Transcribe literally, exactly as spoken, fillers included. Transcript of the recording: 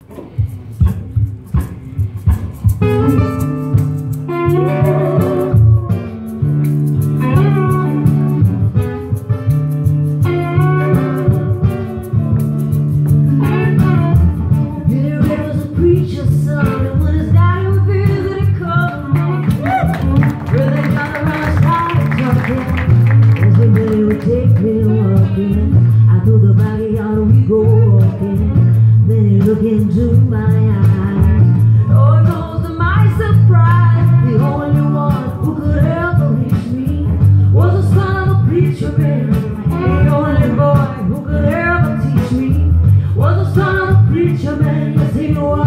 Into my eyes, Lord knows to my surprise, the only one who could ever reach me was the son of a preacher man. The only boy who could ever teach me was the son of a preacher man. Yes, he was.